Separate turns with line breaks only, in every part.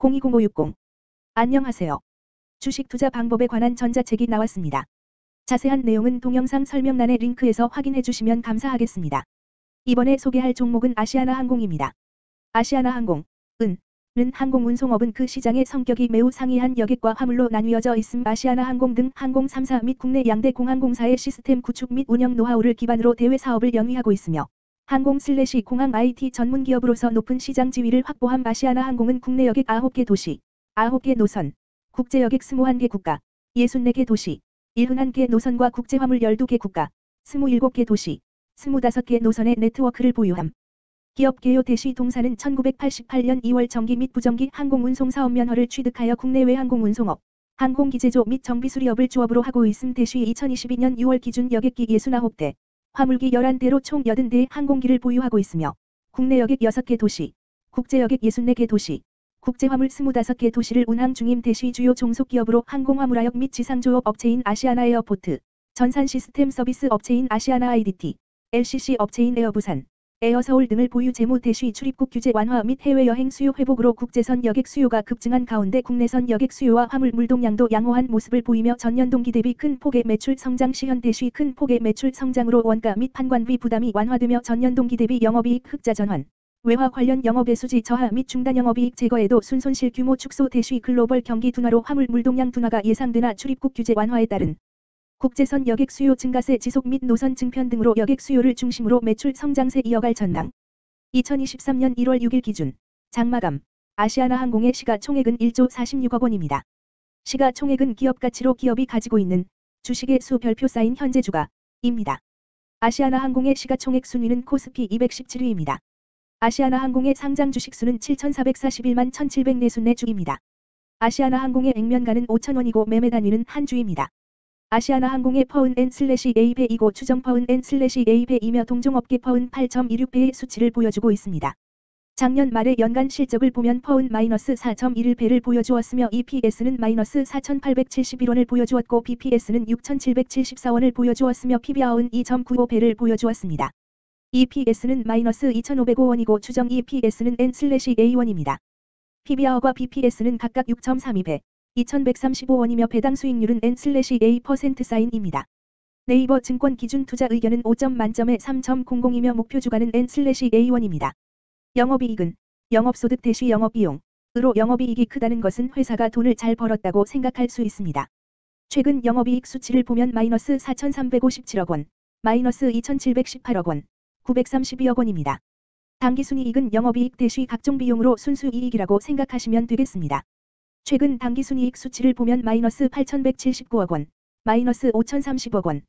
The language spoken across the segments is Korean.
020560. 안녕하세요. 주식 투자 방법에 관한 전자책이 나왔습니다. 자세한 내용은 동영상 설명란의 링크에서 확인해 주시면 감사하겠습니다. 이번에 소개할 종목은 아시아나항공입니다. 아시아나항공, 는 항공운송업은 그 시장의 성격이 매우 상이한 여객과 화물로 나뉘어져 있음. 아시아나항공 등 항공 3사 및 국내 양대 공항공사의 시스템 구축 및 운영 노하우를 기반으로 대외 사업을 영위하고 있으며 항공/공항 IT 전문 기업으로서 높은 시장 지위를 확보함. 아시아나항공은 국내 여객 9개 도시, 9개 노선, 국제 여객 21개 국가, 64개 도시, 71개 노선과 국제 화물 12개 국가, 27개 도시, 25개 노선의 네트워크를 보유함. 기업 개요 대시 동사는 1988년 2월 정기 및 부정기 항공운송 사업 면허를 취득하여 국내외 항공운송업, 항공기제조 및 정비수리업을 주업으로 하고 있음. 대시 2022년 6월 기준 여객기 69대, 화물기 11대로 총 80대의 항공기를 보유하고 있으며 국내 여객 6개 도시, 국제 여객 64개 도시, 국제 화물 25개 도시를 운항 중임. 대시 주요 종속기업으로 항공화물하역 및 지상조업 업체인 아시아나에어포트, 전산 시스템 서비스 업체인 아시아나 IDT, LCC 업체인 에어부산, 에어서울 등을 보유. 재무 대시 출입국 규제 완화 및 해외여행 수요 회복으로 국제선 여객 수요가 급증한 가운데 국내선 여객 수요와 화물 물동량도 양호한 모습을 보이며 전년 동기 대비 큰 폭의 매출 성장 시현. 대시 큰 폭의 매출 성장으로 원가 및 판관비 부담이 완화되며 전년 동기 대비 영업이익 흑자 전환, 외화 관련 영업외수지 저하 및 중단 영업이익 제거에도 순손실 규모 축소. 대시 글로벌 경기 둔화로 화물 물동량 둔화가 예상되나 출입국 규제 완화에 따른 국제선 여객 수요 증가세 지속 및 노선 증편 등으로 여객 수요를 중심으로 매출 성장세 이어갈 전망. 2023년 1월 6일 기준 장마감 아시아나항공의 시가총액은 1조 46억 원입니다. 시가총액은 기업가치로 기업이 가지고 있는 주식의 수 별표 쌓인 현재 주가입니다. 아시아나항공의 시가총액 순위는 코스피 217위입니다. 아시아나항공의 상장 주식수는 7,441만 1,704 주입니다. 아시아나항공의 액면가는 5,000원이고 매매 단위는 한 주입니다. 아시아나항공의 퍼은/A 배이고 추정 퍼은/A 배이며 동종업계 퍼은 8.26배의 수치를 보여주고 있습니다. 작년 말의 연간 실적을 보면 퍼은 -4.11배를 보여주었으며 EPS는 -4,871원을 보여주었고 BPS는 6,774원을 보여주었으며 PBR은 2.95배를 보여주었습니다. EPS는 -2,505원이고 추정 EPS는 N/A1입니다. PBR과 BPS는 각각 6.32배, 2,135원이며 배당 수익률은 N/A% 사인입니다. 네이버 증권 기준 투자 의견은 5점 만점에 3.00이며 목표 주가는 N/A1입니다. 영업이익은 영업소득 대시 영업비용으로 영업이익이 크다는 것은 회사가 돈을 잘 벌었다고 생각할 수 있습니다. 최근 영업이익 수치를 보면 -4,357억 원, -2,718억 원, 932억 원입니다. 당기순이익은 영업이익 대시 각종 비용으로 순수이익이라고 생각하시면 되겠습니다. 최근 당기순이익 수치를 보면 -8,179억 원, -5,030억 원,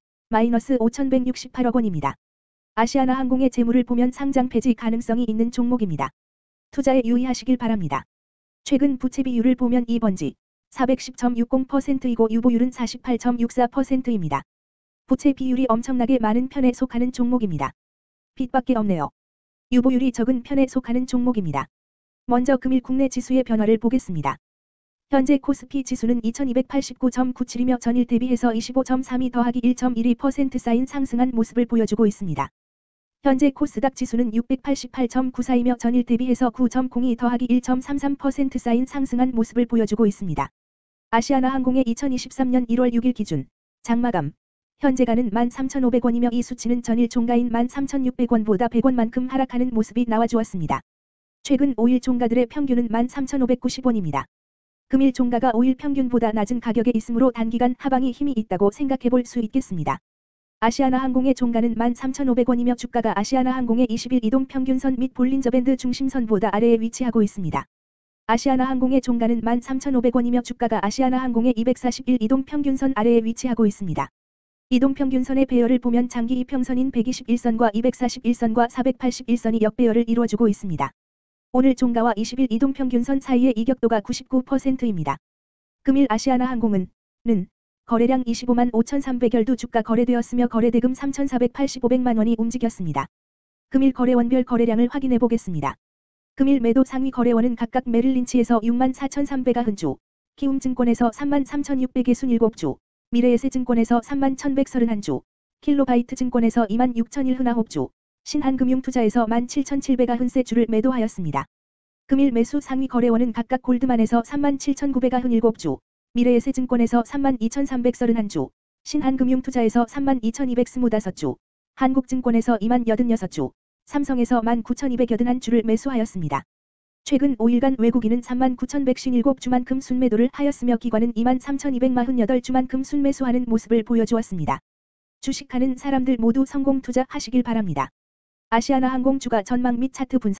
-5,168억 원입니다. 아시아나항공의 재물을 보면 상장 폐지 가능성이 있는 종목입니다. 투자에 유의하시길 바랍니다. 최근 부채 비율을 보면 2번지 410.60%이고 유보율은 48.64%입니다. 부채 비율이 엄청나게 많은 편에 속하는 종목입니다. 빚밖에 없네요. 유보율이 적은 편에 속하는 종목입니다. 먼저 금일 국내 지수의 변화를 보겠습니다. 현재 코스피 지수는 2289.97이며 전일 대비해서 25.32 더하기 1.12% 쌓인 상승한 모습을 보여주고 있습니다. 현재 코스닥 지수는 688.94이며 전일 대비해서 9.02 더하기 1.33% 쌓인 상승한 모습을 보여주고 있습니다. 아시아나항공의 2023년 1월 6일 기준 장마감 현재가는 13,500원이며 이 수치는 전일 종가인 13,600원보다 100원만큼 하락하는 모습이 나와주었습니다. 최근 5일 종가들의 평균은 13,590원입니다. 금일 종가가 5일 평균보다 낮은 가격에 있으므로 단기간 하방이 힘이 있다고 생각해 볼 수 있겠습니다. 아시아나항공의 종가는 13,500원이며 주가가 아시아나항공의 20일 이동평균선 및 볼린저밴드 중심선보다 아래에 위치하고 있습니다. 아시아나항공의 종가는 13,500원이며 주가가 아시아나항공의 241 이동평균선 아래에 위치하고 있습니다. 이동평균선의 배열을 보면 장기 이평선인 121선과 241선과 481선이 역배열을 이루어주고 있습니다. 오늘 종가와 20일 이동평균선 사이의 이격도가 99%입니다. 금일 아시아나항공은 거래량 25만 5,300여두 주가 거래되었으며 거래대금 3,485백만 원이 움직였습니다. 금일 거래원별 거래량을 확인해 보겠습니다. 금일 매도 상위 거래원은 각각 메릴린치에서 6만 4,300주, 키움증권에서 3만 3,667주, 미래에셋증권에서 3만 1,131주, 킬로바이트증권에서 2만 6,019주, 신한금융투자에서 17,700주를 매도하였습니다. 금일 매수 상위 거래원은 각각 골드만에서 37,997주, 미래에셋증권에서 32,331주, 신한금융투자에서 32,225주, 한국증권에서 20,086주, 삼성에서 19,281주를 매수하였습니다. 최근 5일간 외국인은 39,157주만큼 순매도를 하였으며 기관은 23,248주만큼 순매수하는 모습을 보여주었습니다. 주식하는 사람들 모두 성공 투자하시길 바랍니다. 아시아나항공 주가 전망 및 차트 분석